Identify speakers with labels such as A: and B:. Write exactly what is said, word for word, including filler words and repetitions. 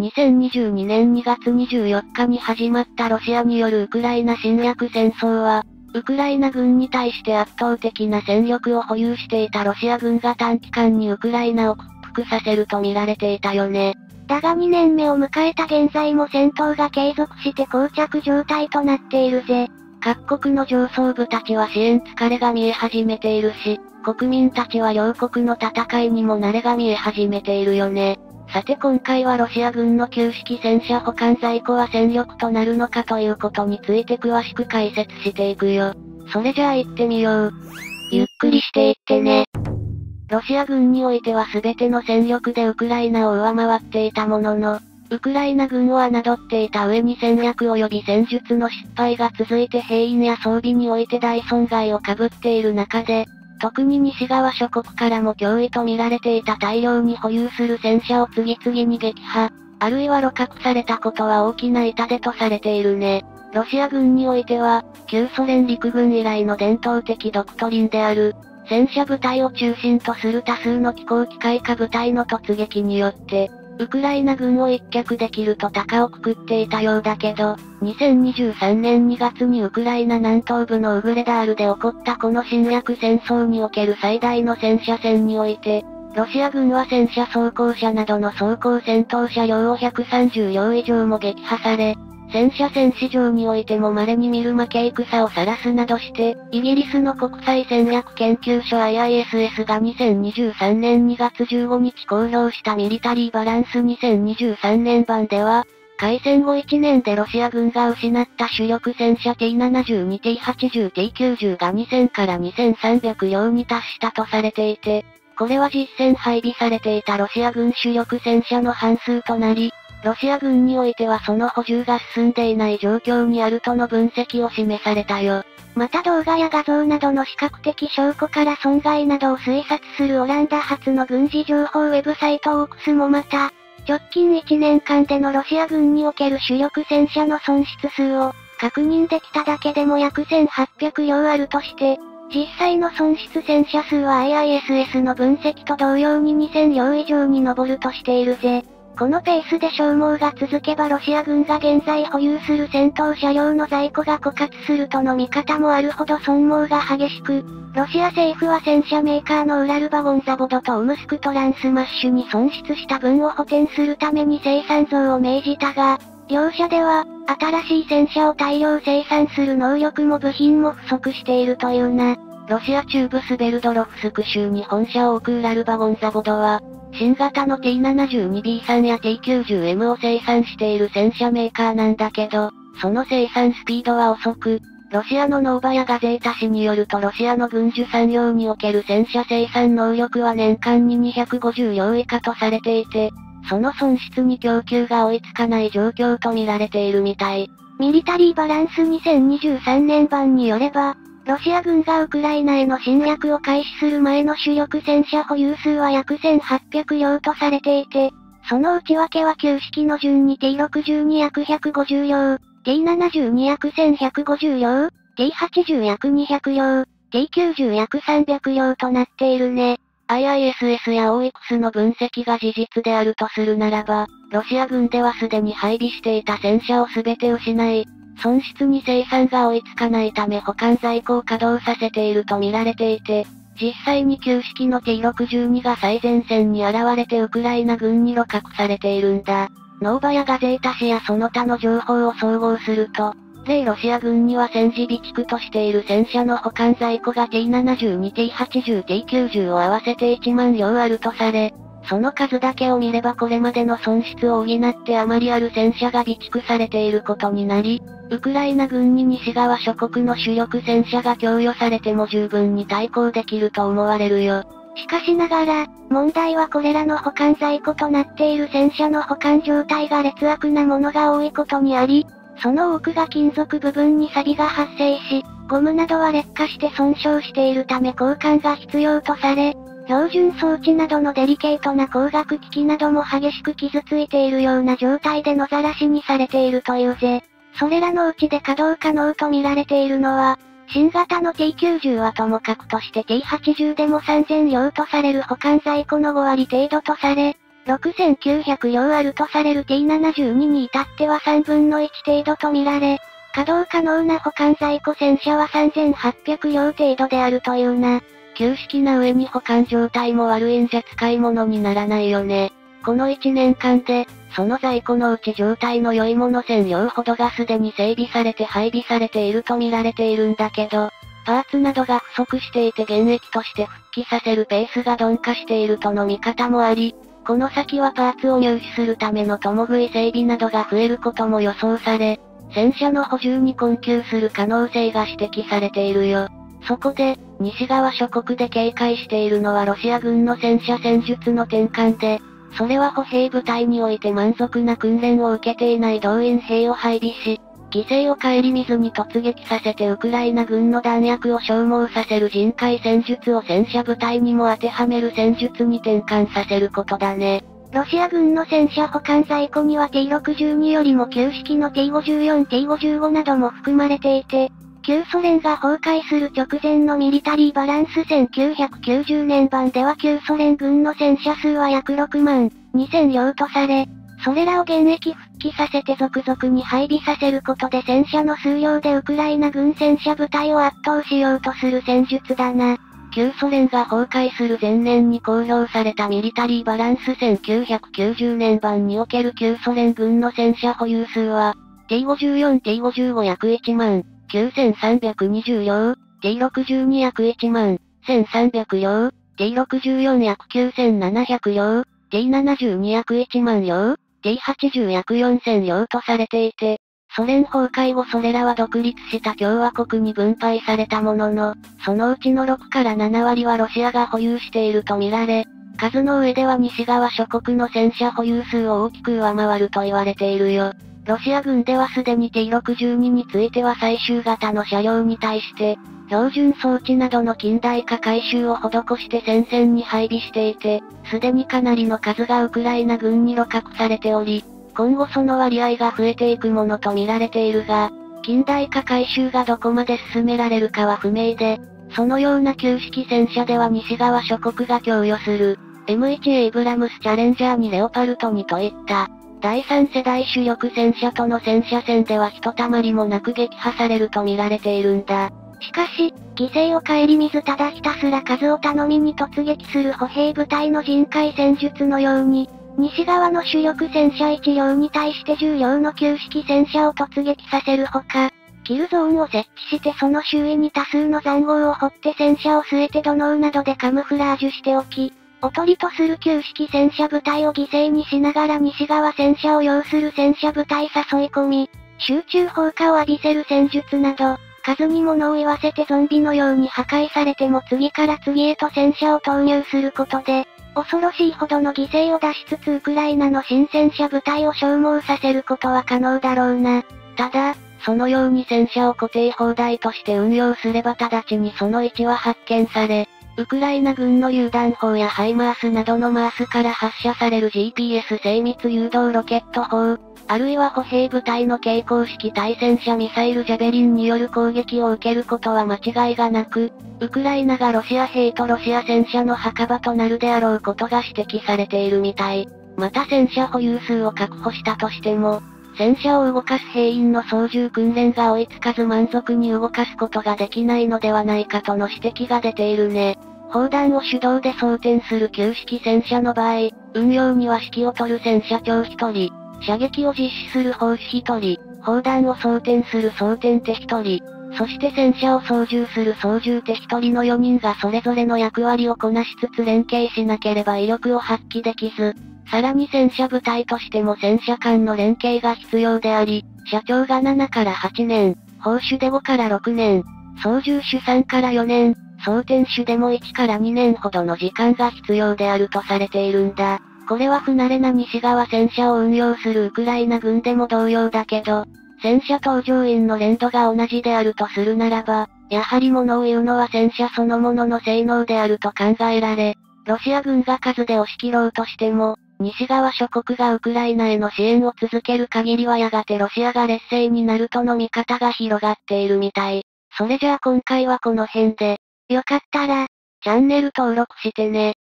A: にせんにじゅうにねんにがつにじゅうよっかに始まったロシアによるウクライナ侵略戦争は、ウクライナ軍に対して圧倒的な戦力を保有していたロシア軍が短期間にウクライナを屈服させると見られていたよね。
B: だがにねんめを迎えた現在も戦闘が継続して膠着状態となっているぜ。
A: 各国の上層部たちは支援疲れが見え始めているし、国民たちは両国の戦いにも慣れが見え始めているよね。さて今回はロシア軍の旧式戦車保管在庫は戦力となるのかということについて詳しく解説していくよ。それじゃあ行ってみよう。
B: ゆっくりしていってね。
A: ロシア軍においては全ての戦力でウクライナを上回っていたものの、ウクライナ軍を侮っていた上に戦略及び戦術の失敗が続いて兵員や装備において大損害を被っている中で、特に西側諸国からも脅威と見られていた大量に保有する戦車を次々に撃破、あるいは露獲されたことは大きな痛手とされているね。ロシア軍においては、旧ソ連陸軍以来の伝統的ドクトリンである、戦車部隊を中心とする多数の機甲機械化部隊の突撃によって、ウクライナ軍を一脚できると高をくくっていたようだけど、にせんにじゅうさんねんにがつにウクライナ南東部のウグレダールで起こったこの侵略戦争における最大の戦車戦において、ロシア軍は戦車装甲車などの装甲戦闘車両をひゃくさんじゅう両以上も撃破され、戦車戦史上においても稀に見る負け戦を晒すなどして、イギリスの国際戦略研究所 アイアイエスエス がにせんにじゅうさんねんにがつじゅうごにち公表したミリタリーバランスにせんにじゅうさんねん版では、開戦後いちねんでロシア軍が失った主力戦車 ティーななじゅうに、ティーはちじゅう、ティーきゅうじゅう がにせんからにせんさんびゃく両に達したとされていて、これは実戦配備されていたロシア軍主力戦車の半数となり、ロシア軍においてはその補充が進んでいない状況にあるとの分析を示されたよ。
B: また動画や画像などの視覚的証拠から損害などを推察するオランダ発の軍事情報ウェブサイトオークスもまた、直近いちねんかんでのロシア軍における主力戦車の損失数を確認できただけでも約せんはっぴゃく両あるとして、実際の損失戦車数は アイアイエスエス の分析と同様ににせん両以上に上るとしているぜ。このペースで消耗が続けばロシア軍が現在保有する戦闘車両の在庫が枯渇するとの見方もあるほど損耗が激しく、ロシア政府は戦車メーカーのウラルバゴンザボドとオムスクトランスマッシュに損失した分を補填するために生産増を命じたが、両社では、新しい戦車を大量生産する能力も部品も不足しているというな。
A: ロシア中部スベルドロフスク州に本社を置くウラルバゴンザボドは、新型の ティーななじゅうにビーさん や ティーきゅうじゅうエム を生産している戦車メーカーなんだけど、その生産スピードは遅く、ロシアのノーバヤガゼータ紙によるとロシアの軍需産業における戦車生産能力は年間ににひゃくごじゅう両以下とされていて、その損失に供給が追いつかない状況と見られているみたい。
B: ミリタリーバランスにせんにじゅうさんねん版によれば、ロシア軍がウクライナへの侵略を開始する前の主力戦車保有数は約せんはっぴゃく両とされていて、その内訳は旧式の順に ティーろくじゅうに 約ひゃくごじゅう両、ティーななじゅうに 約せんひゃくごじゅう両、ティーはちじゅう 約にひゃく両、ティーきゅうじゅう 約さんびゃく両となっているね。
A: アイアイエスエス や オーエックス の分析が事実であるとするならば、ロシア軍ではすでに配備していた戦車を全て失い、損失に生産が追いつかないため保管在庫を稼働させていると見られていて、実際に旧式の ティーろくじゅうに が最前線に現れてウクライナ軍に露獲されているんだ。ノーバヤガゼータ紙やその他の情報を総合すると、例ロシア軍には戦時備蓄としている戦車の保管在庫が ティーななじゅうに、ティーはちじゅう、ティーきゅうじゅう を合わせていちまん両あるとされ、その数だけを見ればこれまでの損失を補ってあまりある戦車が備蓄されていることになり、ウクライナ軍に西側諸国の主力戦車が供与されても十分に対抗できると思われるよ。
B: しかしながら、問題はこれらの保管在庫となっている戦車の保管状態が劣悪なものが多いことにあり、その多くが金属部分に錆が発生し、ゴムなどは劣化して損傷しているため交換が必要とされ、標準装置などのデリケートな光学機器なども激しく傷ついているような状態で野ざらしにされているというぜ。それらのうちで稼働可能と見られているのは、新型の ティーきゅうじゅう はともかくとして ティーはちじゅう でもさんぜん両とされる保管在庫のご割程度とされ、 ろくせんきゅうひゃくりょうあるとされる ティーななじゅうに に至ってはさんぶんのいち程度と見られ、稼働可能な保管在庫戦車はさんぜんはっぴゃくりょう程度であるというな。
A: 旧式な上に保管状態も悪いんじゃ使い物にならないよね。このいちねんかんで、その在庫のうち状態の良いものせんりょうほどがすでに整備されて配備されていると見られているんだけど、パーツなどが不足していて現役として復帰させるペースが鈍化しているとの見方もあり、この先はパーツを入手するための共食い整備などが増えることも予想され、戦車の補充に困窮する可能性が指摘されているよ。そこで、西側諸国で警戒しているのはロシア軍の戦車戦術の転換で、それは歩兵部隊において満足な訓練を受けていない動員兵を配備し、犠牲を顧みずに突撃させてウクライナ軍の弾薬を消耗させる人海戦術を戦車部隊にも当てはめる戦術に転換させることだね。
B: ロシア軍の戦車保管在庫には ティーろくじゅうに よりも旧式の ティーごじゅうよん、ティーごじゅうご なども含まれていて、旧ソ連が崩壊する直前のミリタリーバランスせんきゅうひゃくきゅうじゅうねん版では旧ソ連軍の戦車数は約ろくまんにせんりょうとされ、それらを現役復帰させて続々に配備させることで戦車の数量でウクライナ軍戦車部隊を圧倒しようとする戦術だな。
A: 旧ソ連が崩壊する前年に公表されたミリタリーバランスせんきゅうひゃくきゅうじゅうねん版における旧ソ連軍の戦車保有数は、ティーごじゅうよん、ティーごじゅうご 約いちまんきゅうせんさんびゃくにじゅうりょう、ティーろくじゅうに 約いちまんせんさんびゃくりょう、ティーろくじゅうよん 約きゅうせんななひゃくりょう、ティーななじゅうに 約いちまんりょう、ティーはちじゅう 約よんせんりょうとされていて、ソ連崩壊後それらは独立した共和国に分配されたものの、そのうちのろくからななわりはロシアが保有していると見られ、数の上では西側諸国の戦車保有数を大きく上回ると言われているよ。ロシア軍ではすでに ティーろくじゅうに については最終型の車両に対して、標準装置などの近代化改修を施して戦線に配備していて、すでにかなりの数がウクライナ軍に鹵獲されており、今後その割合が増えていくものと見られているが、近代化改修がどこまで進められるかは不明で、そのような旧式戦車では西側諸国が供与する、エムワン エイブラムスチャレンジャーにレオパルトにといった、だいさん世代主力戦車との戦車戦ではひとたまりもなく撃破されると見られているんだ。
B: しかし、犠牲を顧みずただひたすら数を頼みに突撃する歩兵部隊の人海戦術のように、西側の主力戦車いちりょうに対してじゅうりょうの旧式戦車を突撃させるほか、キルゾーンを設置してその周囲に多数の塹壕を掘って戦車を据えて土のうなどでカムフラージュしておき、おとりとする旧式戦車部隊を犠牲にしながら西側戦車を要する戦車部隊誘い込み、集中放火を浴びせる戦術など、数に物を言わせてゾンビのように破壊されても次から次へと戦車を投入することで、恐ろしいほどの犠牲を出しつつウクライナの新戦車部隊を消耗させることは可能だろうな。
A: ただ、そのように戦車を固定砲台として運用すれば直ちにその位置は発見され、ウクライナ軍の榴弾砲やハイマースなどのマースから発射される ジーピーエス 精密誘導ロケット砲、あるいは歩兵部隊の携行式対戦車ミサイルジャベリンによる攻撃を受けることは間違いがなく、ウクライナがロシア兵とロシア戦車の墓場となるであろうことが指摘されているみたい。また戦車保有数を確保したとしても、戦車を動かす兵員の操縦訓練が追いつかず満足に動かすことができないのではないかとの指摘が出ているね。砲弾を手動で装填する旧式戦車の場合、運用には指揮を取る戦車長ひとり、射撃を実施する砲手ひとり、砲弾を装填する装填手ひとり、そして戦車を操縦する操縦手ひとりのよにんがそれぞれの役割をこなしつつ連携しなければ威力を発揮できず、さらに戦車部隊としても戦車間の連携が必要であり、車長がななからはちねん、砲手でごからろくねん、操縦手さんからよねん、装填手でもいちからにねんほどの時間が必要であるとされているんだ。これは不慣れな西側戦車を運用するウクライナ軍でも同様だけど、戦車搭乗員の連度が同じであるとするならば、やはり物を言うのは戦車そのものの性能であると考えられ、ロシア軍が数で押し切ろうとしても、西側諸国がウクライナへの支援を続ける限りはやがてロシアが劣勢になるとの見方が広がっているみたい。それじゃあ今回はこの辺で、よかったら、チャンネル登録してね。